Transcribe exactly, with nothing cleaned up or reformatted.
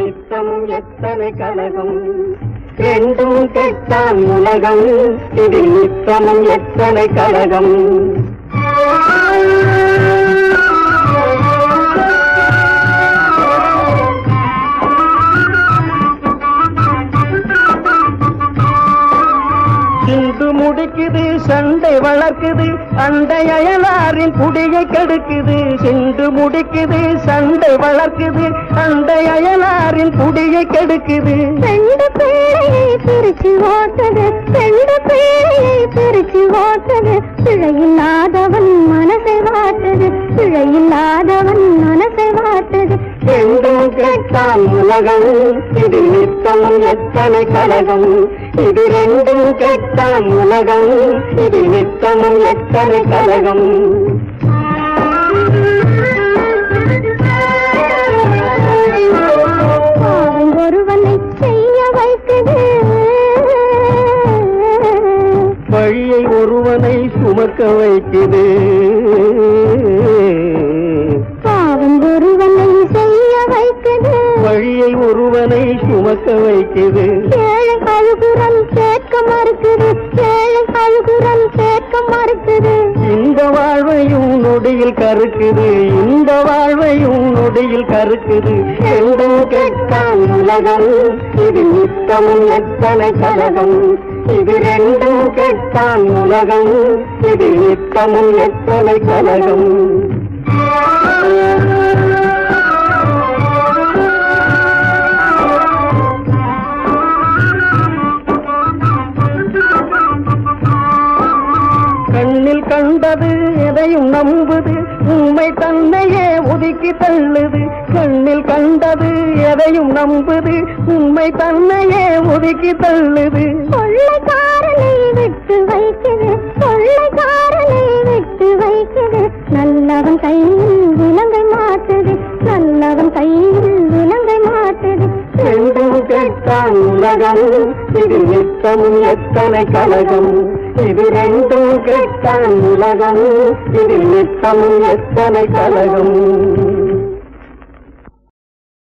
நித்தமும் எத்தனை கலகம் ரெண்டும் கெட்டான் உலகம் இது நித்தமும் எத்தனை கலகம் சிந்து முடிக்குது சண்டை வளர்க்குது அண்டை அயலாரின் குடியை கெடுக்குது சிந்து முடிக்குது சண்டை வளர்க்குது அண்டை அயலாரின் குடியை கெடுக்குது ரெண்டு பிள்ளையை பிரிச்சு ஓட்டது ரெண்டு பிள்ளையை பிரிச்சு ஓட்டது பிழையில்லாதவன் மனசை வாட்டது பிழையில்லாதவன் மனசை வாட்டது ரெண்டும் கெட்டான் உலகம் இது நித்தமும் எத்தனை கலகம் இது ரெண்டும் கெட்டான் உலகம் இது நித்தமும் எத்தனை கலகம் ஒருவனை செய்ய வைக்குது வழியை ஒருவனை சுமக்க வைக்குது பாவம் ஒருவனை செய்ய வைக்குது வழியை ஒருவனை சுமக்க வைக்குது ஏழை அழுகுரல் கேட்க மறுக்குது ஏழை அழுகுரல் கேட்க மறுக்குது இந்த வாழ்வையும் நொடியில் கருக்குது இந்த வாழ்வையும் நொடியில் கருக்குது ரெண்டும் கெட்டான் உலகம் இது நித்தமும் எத்தனை கலகம் இது ரெண்டும் கெட்டான் உலகம் இது நித்தமும் எத்தனை கலகம் கண்ணில் கண்டது எதையும் நம்புது உண்மை தன்னையே ஒதுக்கி தள்ளுது கண்ணில் கண்டது எதையும் நம்புது உண்மை தன்னையே ஒதுக்கி தள்ளுது கொள்ளைக்காரனை விட்டு வைக்குது கொள்ளைக்காரனை விட்டு வைக்குது நல்லவன் கையில் விலங்கை மாட்டுது நல்லவன் கையில் விலங்கை மாட்டுது ரெண்டும் கெட்டான் உலகம் இது நித்தமும் எத்தனை கலகம் இது ரெண்டும் கெட்டான் உலகம் இது நித்தமும் எத்தனை கலகம்